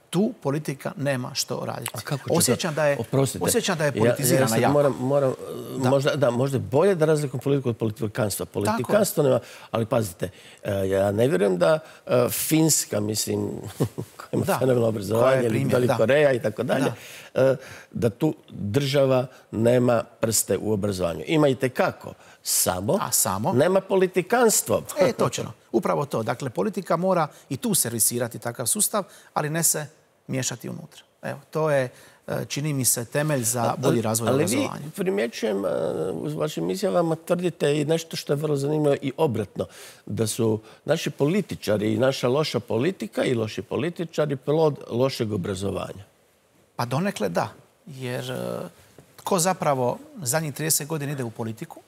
tu politika nema što raditi. Osjećam da je, osjećam da je politizirana ja, ja jako. Moram, moram, da. Možda, da, možda je bolje da razlikujem politiku od politikanstva. Politikanstvo nema, ali pazite, ja ne vjerujem da uh, Finska, mislim, koja ima fenomenalno obrazovanje, ili Velika Koreja i tako dalje, da tu država nema prste u obrazovanju. Ima i tekako. Samo, A samo? Nema politikanstvo. E, točno. Upravo to. Dakle, politika mora i tu servisirati takav sustav, ali ne se miješati unutra. Evo, to je, čini mi se, temelj za bolji razvoj obrazovanja. Ali vi, primjećujem, u vašim izjavama tvrdite i nešto što je vrlo zanimljivo i obratno, da su naši političari i naša loša politika i loši političari plod lošeg obrazovanja. Pa donekle da. Jer tko zapravo zadnjih trideset godina ide u politiku,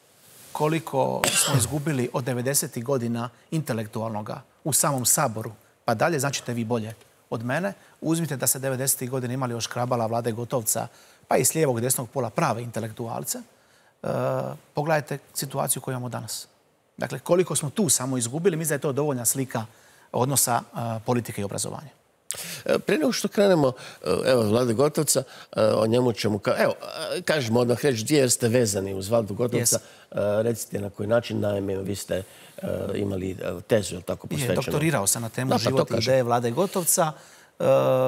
koliko smo izgubili od devedesetih godina intelektualnoga u samom Saboru, pa dalje, značite vi bolje od mene. Uzmite da se devedesetih godina imali još Krabala, Vlade Gotovca, pa i s lijevog i desnog pola prave intelektualce. E, pogledajte situaciju koju imamo danas. Dakle, koliko smo tu samo izgubili, mislim da je to dovoljna slika odnosa a, politike i obrazovanja. Prije nego što krenemo, evo, Vlade Gotovca, o njemu ćemo, evo, kažemo odmah reći dvije jer ste vezani uz Vladu Gotovca. Yes. Recite na koji način, naime, vi ste uh, imali tezu, je li tako, posvećenu? Je, doktorirao sam na temu da, pa život i ideje Vlade Gotovca. Uh,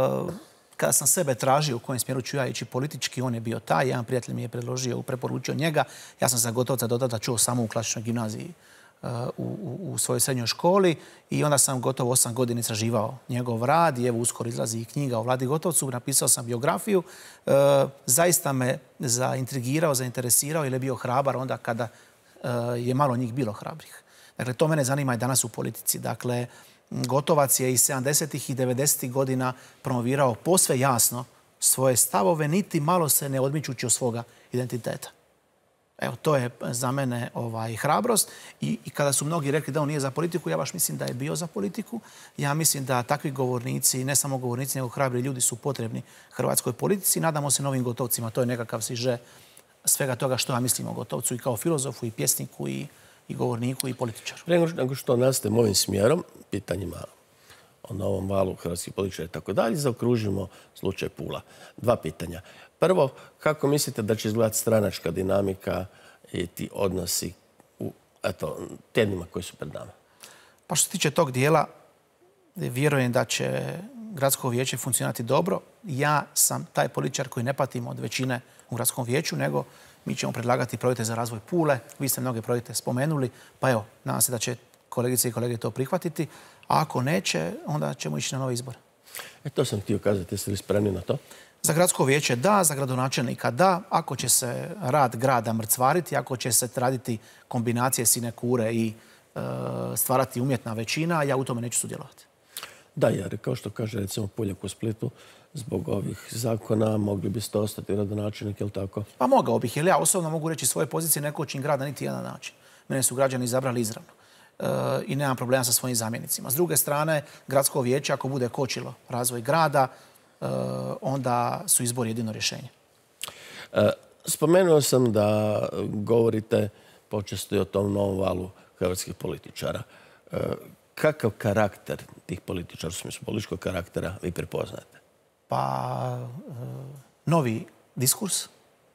kada sam sebe tražio u kojem smjeru ću ja ići politički, on je bio taj. Jedan prijatelj mi je predložio, preporučio njega. Ja sam za Gotovca do tada čuo samo u klasičnoj gimnaziji U, u, u svojoj srednjoj školi i onda sam gotovo osam godina istraživao njegov rad i evo uskoro izlazi i knjiga o Vladi Gotovcu. Napisao sam biografiju. E, zaista me zaintrigirao, zainteresirao jer je bio hrabar onda kada e, je malo njih bilo hrabrih. Dakle, to mene zanima i danas u politici. Dakle, Gotovac je i sedamdesetih i devedesetih godina promovirao posve jasno svoje stavove, niti malo se ne odmičući od svoga identiteta. Evo, to je za mene ovaj, hrabrost. I, I kada su mnogi rekli da on nije za politiku, ja baš mislim da je bio za politiku. Ja mislim da takvi govornici, ne samo govornici, nego hrabri ljudi su potrebni hrvatskoj politici. Nadamo se novim Gotovcima. To je nekakav siže svega toga što ja mislim o Gotovcu i kao filozofu, i pjesniku, i, i govorniku, i političaru. Prije nego što nastavimo ovim smjerom, pitanjima o novom valu hrvatskih političara i tako dalje, zaokružimo slučaj Pula. Dva pitanja. Prvo, kako mislite da će izgledati stranačka dinamika i ti odnosi u eto, tjednima koji su pred nama? Pa što se tiče tog dijela, vjerujem da će gradsko vijeće funkcionirati dobro. Ja sam taj političar koji ne patim od većine u gradskom vijeću, nego mi ćemo predlagati projekte za razvoj Pule. Vi ste mnoge projekte spomenuli, pa evo, nadam se da će kolegice i kolege to prihvatiti. A ako neće, onda ćemo ići na nove izbore. E, to sam htio kazati. Jeste li spremni na to? Za gradsko vijeće da, za gradonačelnika da. Ako će se rad grada mrcvariti, ako će se raditi kombinacije sinekure i e, stvarati umjetna većina, ja u tome neću sudjelovati. Da, jer kao što kaže recimo Puljak u Splitu, zbog ovih zakona mogli biste ostati gradonačelnik, je li tako? Pa mogao bih, jer ja osobno mogu reći svoje pozicije ne kočim grada niti jedan način. Mene su građani izabrali izravno. E, I nemam problema sa svojim zamjenicima. S druge strane, gradsko vijeće, ako bude kočilo razvoj grada, Uh, onda su izbori jedino rješenje. Uh, spomenuo sam da govorite počesto i o tom novom valu hrvatskih političara. Uh, kakav karakter tih političara, u smislu političkog karaktera, vi prepoznate? Pa, uh, novi diskurs.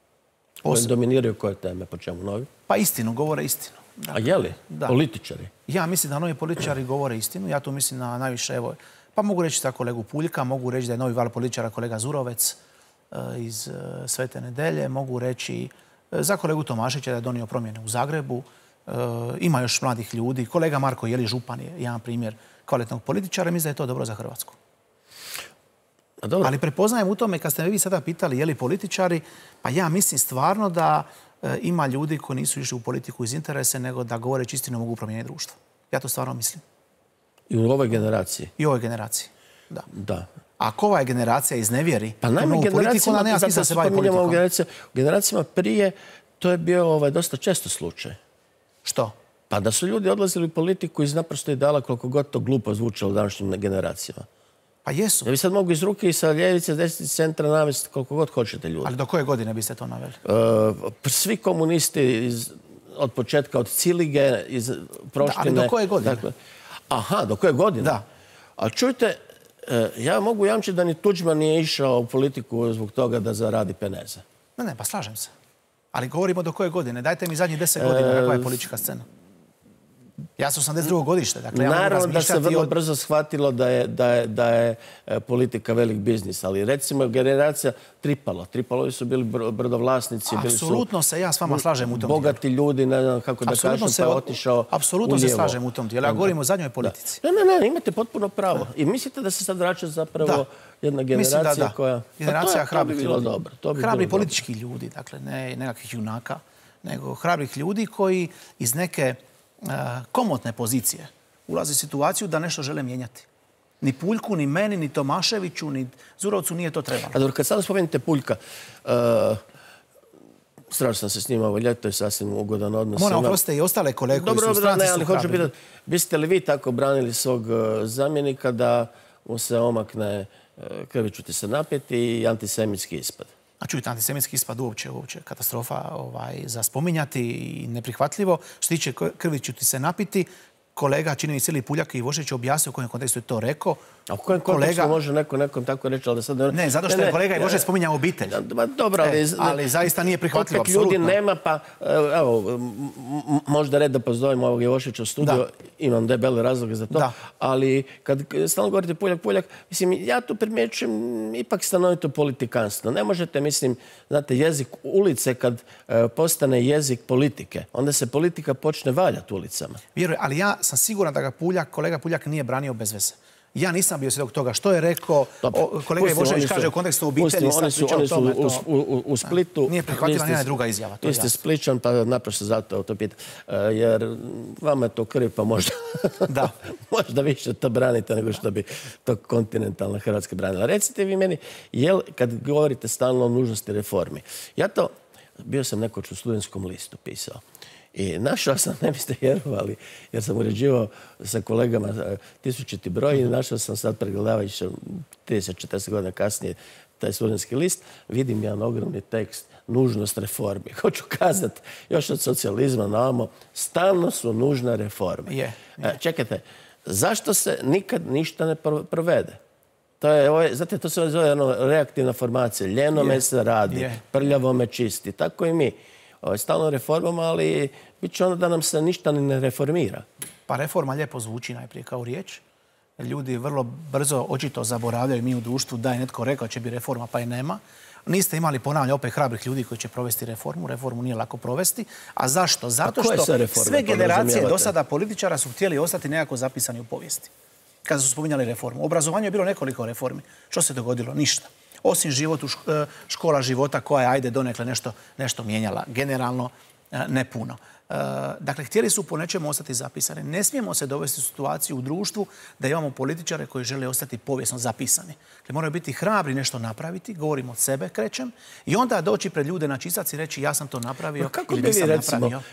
Koji dominiraju koje teme, po čemu novi? Pa istinu, govore istinu. Dakle, a je li? Da. Političari? Ja mislim da novi političari govore istinu. Ja tu mislim na najviše, evo, pa mogu reći za kolegu Puljka, mogu reći da je novi val političara kolega Zurovec uh, iz uh, Svete Nedelje, mogu reći uh, za kolegu Tomašića da je donio promjene u Zagrebu. Uh, ima još mladih ljudi. Kolega Marko Jeli župan je jedan primjer kvalitetnog političara. Mislim da je to dobro za Hrvatsku. Ali prepoznajem u tome, kad ste me vi sada pitali je li političari, pa ja mislim stvarno da uh, ima ljudi koji nisu išli u politiku iz interese, nego da govoreći istinu mogu promijeniti društvo. Ja to stvarno mislim. I u ovoj generaciji? I u ovoj generaciji, da. Da. Ako ova generacija iznevjeri pa naime, novu politiku, ona nema smisla se bavi politikom. Generacija, generacijama prije to je bio ovaj, dosta često slučaj. Što? Pa da su ljudi odlazili u politiku iz naprosto ideala koliko god to glupo zvučalo današnjim generacijama. Pa jesu. Ja bi sad mogu iz ruke i sa ljevice, desnice, centra navesti koliko god hoćete ljudi. Ali do koje godine biste to naveli? Uh, svi komunisti iz, od početka, od Cilige, iz Proštine. Da, ali do koje godine? Dakle, aha, do koje godine? Da. Ali čujte, ja mogu jamčiti da ni Tuđman nije išao u politiku zbog toga da zaradi peneze. Ne, ne, pa slažem se. Ali govorimo do koje godine. Dajte mi zadnjih deset godina kakva je politička scena. Ja sam osamdeset drugo godište. Dakle, ja naravno da se vrlo od... brzo shvatilo da je, da, je, da je politika velik biznis, ali recimo generacija Tripalo. Tripalovi su bili brodovlasnici. Apsolutno se ja s vama slažem u tom bogati dijelu. ljudi, ne znam kako da kažem, pa je otišao Apsolutno se slažem u tom dijelu. Ja govorim o zadnjoj politici. Ne, ne, ne, imate potpuno pravo. I mislite da se sad vraća zapravo jedna generacija koja... Generacija hrabrih ljudi. Hrabri politički ljudi, dakle, ne nekakvih junaka, nego hrabrih ljudi koji iz neke komotne pozicije ulazi u situaciju da nešto žele mijenjati. Ni Puljku, ni meni, ni Tomaševiću, ni Zurovcu nije to trebalo. A dobro, kad sada spomenete Puljka, strašno sam se s njima ovo ljeto i sasvim ugodan odnos. Moram oprostiti i ostale kolege koji su u stranci su hrabri. Biste li vi tako branili svog zamjenika da mu se omakne krvi ću ti se napeti i antisemitski ispad? A čujte, antisemitski ispad uopće, uopće katastrofa ovaj, za spominjati i neprihvatljivo. Što se tiče krvi ću ti se napiti, kolega, čini mi se ili Puljak i Ivošević objasnio u kojem kontekstu je to rekao. A u kojem kontekstu može neko nekom tako reći, ali da sad... Ne, zato što je kolega Ivošević spominjao obitelj. Dobro, ali... Ali zaista nije prihvatljivo, apsolutno. Opet ljudi nema, pa evo, možda red da pozovemo ovog Ivoševića u studiju, imam debele razloge za to, ali kad stalno govorite Puljak, Puljak, mislim, ja tu primjećujem ipak stanovito politikanstvo. Ne možete, mislim, znate, jezik ulice kad postane jezik politike, onda se politika počne valjati ulicama. Vjerujem, ali ja sam siguran da ga Puljak, kolega Puljak nije branio bez veze. Ja nisam bio svjedok toga. Što je rekao kolega Ivošević kaže u kontekstu obitelji. Oni su u Splitu. Nije prihvatila nijedna druga izjava. Vi ste Spličan, pa naprosto zato to pitam. Jer vama je to krvi, pa možda možda više to branite nego što bi to kontinentalna Hrvatska branila. Recite vi meni, jel kad govorite stalno o nužnosti reformi, ja to, bio sam nekoć u Studentskom listu pisao. I našao sam, ne biste vjerovali, jer sam uređivao sa kolegama tisućiti broj i našao sam sad pregledavajući trideset četrdeset godina kasnije taj Studentski list, vidim jedan ogromni tekst, nužnost reformi. Hoću kazati, još od socijalizma na ovamo, stalno su nužne reforme. Je, je. Čekajte, zašto se nikad ništa ne provede? To je, znate, to se zove ono, reaktivna formacija. Ljeno me se radi, prljavo me čisti. Tako i mi. Stalno reformama, ali bit će ono da nam se ništa ne reformira. Pa reforma lijepo zvuči najprije kao riječ. Ljudi vrlo brzo očito zaboravljaju mi u društvu da je netko rekao će bi reforma pa je nema. Niste imali, ponavljam, opet hrabrih ljudi koji će provesti reformu. Reformu nije lako provesti. A zašto? Zato što sve generacije do sada političara su htjeli ostati nekako zapisani u povijesti. Kada su spominjali reformu. U obrazovanju je bilo nekoliko reformi. Što se dogodilo? Ništa. Osim životu, škola života koja je, ajde, donekle nešto, nešto mijenjala. Generalno ne puno. Dakle, htjeli su po nečemu ostati zapisani. Ne smijemo se dovesti u situaciju u društvu da imamo političare koji žele ostati povijesno zapisani. Dakle, moraju biti hrabri nešto napraviti, govorim od sebe, krećem, i onda doći pred ljude na čistac i reći ja sam to napravio ili nisam napravio.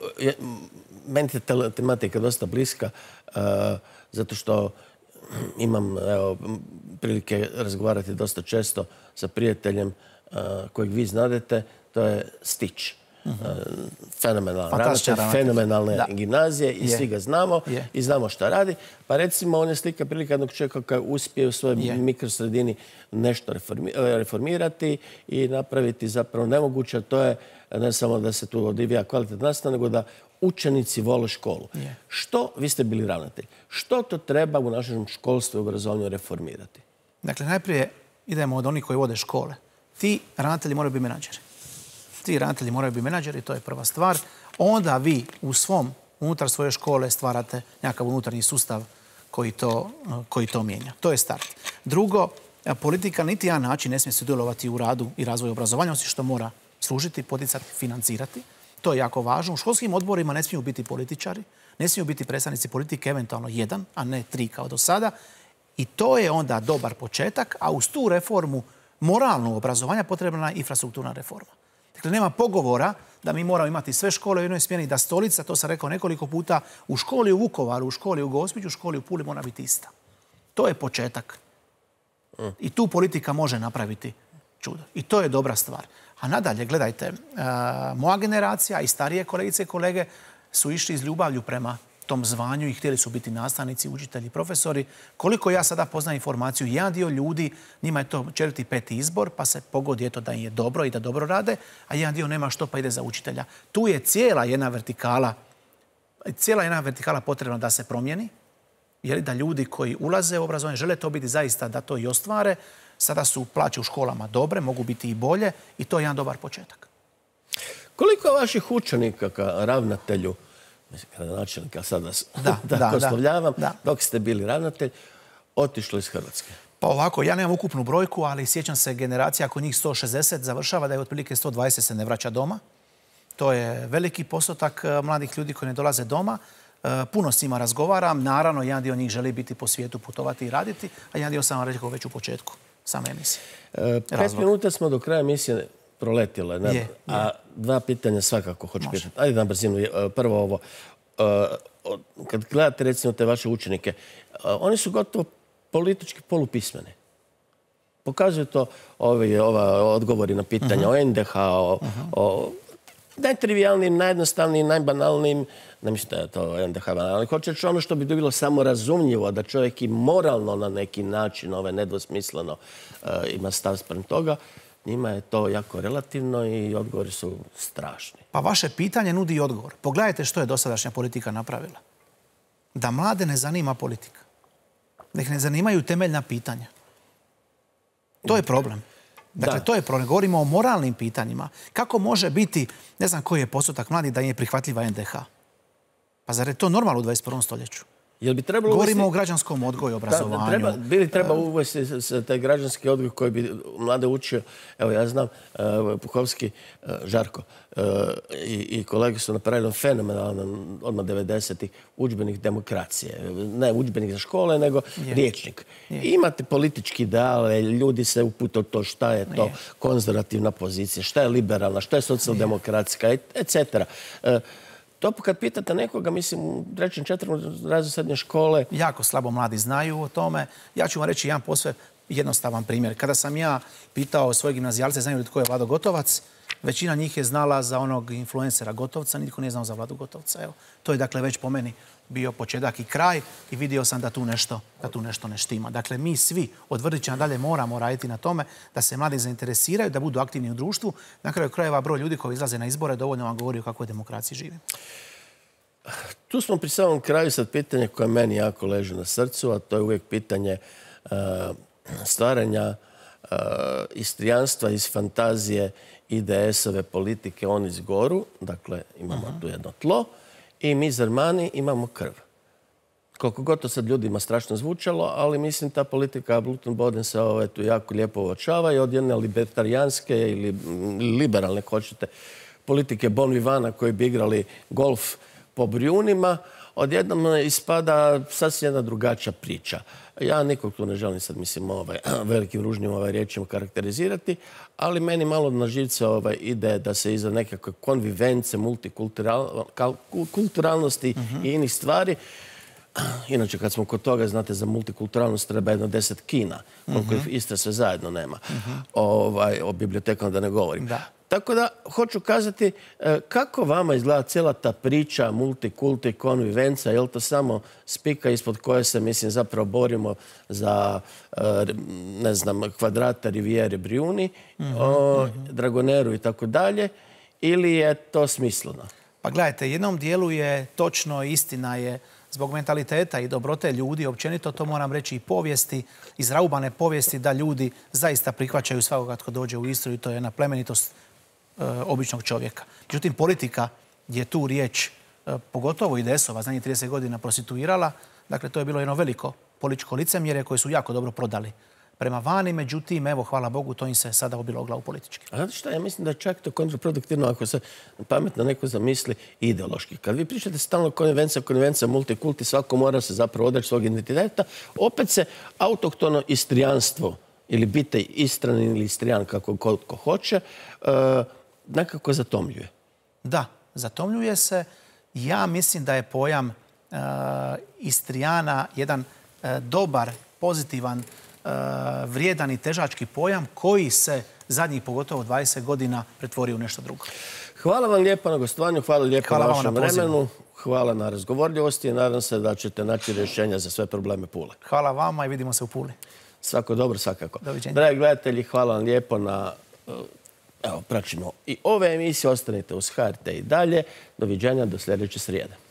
Meni je tematika dosta bliska, zato što imam evo, prilike razgovarati dosta često sa prijateljem kojeg vi znadete, to je Stić. Fenomenalan ravnatelj, fenomenalne gimnazije i svi ga znamo i znamo šta radi. Pa recimo on je slika prilika jednog čovjeka koji uspije u svojoj mikrosredini nešto reformirati i napraviti zapravo nemoguće. To je ne samo da se tu odvija kvalitetna nastava, nego da učenici vole školu. Što, vi ste bili ravnatelj, što to treba u našem školstvu i obrazovanju reformirati? Dakle, najprije idemo od onih koji vode škole. Ti ravnatelji moraju biti menadžeri. Ti ravnatelji moraju biti menadžeri, to je prva stvar. Onda vi u svom, unutar svoje škole stvarate nekakav unutarnji sustav koji to, koji to mijenja. To je start. Drugo, politika niti jedan način ne smije sudjelovati u radu i razvoju obrazovanja, osim što mora služiti, poticati, financirati. To je jako važno. U školskim odborima ne smiju biti političari, ne smiju biti predstavnici politike, eventualno jedan, a ne tri kao do sada. I to je onda dobar početak, a uz tu reformu moralnog obrazovanja potrebna je infrastrukturna reforma. Dakle, nema pogovora da mi moramo imati sve škole u jednoj smjeni, da stolica, to sam rekao nekoliko puta, u školi u Vukovaru, u školi u Gospiću, u školi u Puli mora biti ista. To je početak. I tu politika može napraviti čudo. I to je dobra stvar. A nadalje, gledajte, moja generacija i starije kolegice i kolege su išli iz ljubavlju prema tom zvanju i htjeli su biti nastavnici, učitelji, profesori. Koliko ja sada poznam informaciju, jedan dio ljudi, njima je to četvrti, peti izbor, pa se pogodi eto da im je dobro i da dobro rade, a jedan dio nema što pa ide za učitelja. Tu je cijela jedna vertikala, cijela jedna vertikala potrebna da se promijeni, jer da ljudi koji ulaze u obrazovanje žele to biti zaista da to i ostvare. Sada su plaće u školama dobre, mogu biti i bolje i to je jedan dobar početak. Koliko vaših učenika ka ravnatelju, mislim, kada načelnika sad vas tako oslovljavam, dok ste bili ravnatelj, otišlo iz Hrvatske? Pa ovako, ja nemam ukupnu brojku, ali sjećam se generacija, ako njih sto šezdeset završava, da je otprilike sto dvadeset se ne vraća doma. To je veliki postotak mladih ljudi koji ne dolaze doma. Puno s njima razgovaram. Naravno, jedan dio njih želi biti po svijetu, putovati i raditi, a jedan dio sam vam rekao već u početku same emisije. Pet minuta smo do kraja emisije proletile. A dva pitanja svakako hoću pitati. Ajde na brzinu. Prvo ovo. Kad gledate recimo te vaše učenike, oni su gotovo politički polupismeni. Pokazuju to ova odgovori na pitanja o en de ha, o najtrivijalnijim, najjednostavnijim, najbanalnijim, ne mislim da je to en de ha, ali hoće reći ono što bi bilo samo razumljivo, da čovjek i moralno na neki način, nedvosmisleno ima stav sprem toga, njima je to jako relativno i odgovori su strašni. Pa vaše pitanje nudi i odgovor. Pogledajte što je dosadašnja politika napravila. Da mlade ne zanima politika. Da ih ne zanimaju temeljna pitanja. To je problem. Dakle, to je problem. Govorimo o moralnim pitanjima. Kako može biti, ne znam koji je postotak mladih da im je prihvatljiva en de ha? Pa zar je to normalno u dvadeset prvom stoljeću? Govorimo o građanskom odgoju i obrazovanju. Bili treba uvesti taj građanski odgoj koji bi mlade učio. Evo, ja znam, Puhovski, Žarko i kolege su napravili fenomenalan odmah devedesetih udžbenik demokracije. Ne udžbenik za škole, nego riječnik. Imate politički ideale, ljudi se upute u to šta je to konzervativna pozicija, šta je liberalna, šta je socijaldemokratska, et cetera. To kad pitate nekoga, mislim, u trećem, četvrtom razredu srednje škole... Jako slabo mladi znaju o tome. Ja ću vam reći jedan posve jednostavan primjer. Kada sam ja pitao svoje gimnazijalce znaju li tko je Vlado Gotovac, većina njih je znala za onog influencera Gotovca, nitko nije znao za Vladu Gotovca. Evo, to je dakle već po meni bio početak i kraj i vidio sam da tu nešto, da tu nešto ne štima. Dakle, mi svi od vrtića nadalje moramo raditi na tome da se mladi zainteresiraju, da budu aktivni u društvu. Na kraju krajeva broj ljudi koji izlaze na izbore dovoljno vam govori o kakvoj demokraciji živimo. Tu smo pri samom kraju sad pitanje koje meni jako leži na srcu, a to je uvijek pitanje stvaranja istrijanstva iz fantazije i de esove politike on iz goru. Dakle, imamo tu jedno tlo. I mi Zermani imamo krv. Koliko god to sad ljudima strašno zvučalo, ali mislim ta politika Blutenboden se tu jako lijepo uočava i od jedne libertarijanske ili liberalne, hoćete, politike Bon Vivana koji bi igrali golf po Brijunima, odjednom ispada sasvim jedna drugačija priča. Ja nikog tu ne želim sad, mislim, velikim ružnim riječima karakterizirati, ali meni malo na živce ide da se iza nekakve konvivence, multikulturalnosti i inih stvari. Inače, kad smo kod toga, znate, za multikulturalnost treba jedno deset kina, koliko ih Istra sve zajedno nema. O bibliotekama da ne govorim. Tako da, hoću kazati, kako vama izgleda cijela ta priča multikulti, konvivenca, je li to samo spika ispod koje se, mislim, zapravo borimo za, ne znam, kvadrata, rivijere, Brijuni, Dragoneru i tako dalje, ili je to smisleno? Pa gledajte, jednom dijelu je točno, istina je, zbog mentaliteta i dobrote ljudi, općenito to moram reći i povijesti, izraubane povijesti, da ljudi zaista prihvaćaju svakoga tko dođe u Istru i to je jedna plemenitost običnog čovjeka. Međutim, politika je tu riječ, pogotovo i de esova, zadnjih trideset godina prostituirala. Dakle, to je bilo jedno veliko političko licemjerje koje su jako dobro prodali prema vani. Međutim, evo, hvala Bogu, to im se sada obilo o glavu politički. A znate šta, ja mislim da je čak to kontraproduktivno ako se pametno neko zamisli ideološki. Kad vi pričate stalno konvencija, konvencija, multikulti, svako mora se zapravo odreći svog identiteta, opet se autohtono istrijanstvo ili biti Istranin ili Istrijan, kako ko hoće, nekako zatomljuje. Da, zatomljuje se. Ja mislim da je pojam Istrijana jedan dobar, pozitivan, vrijedan i težački pojam koji se zadnjih pogotovo dvadeset godina pretvorio u nešto drugo. Hvala vam lijepo na gostovanju, hvala lijepo na vašem vremenu. hvala na razgovorljivosti i nadam se da ćete naći rješenja za sve probleme Pule. Hvala vama i vidimo se u Puli. Svako dobro, svakako. Doviđenja. Dragi gledatelji, hvala vam lijepo na... Evo, praćimo i ove emisije. Ostanite uz H R T i dalje. Doviđenja do sljedeće srijede.